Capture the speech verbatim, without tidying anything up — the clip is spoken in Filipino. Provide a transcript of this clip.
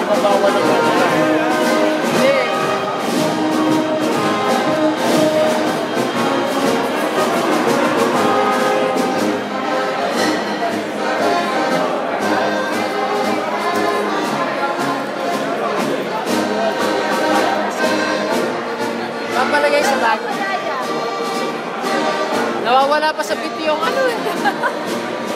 bawal ang ano. Hindi. Papalagay sa bag. Nawawala pa sa bit yung ano eh.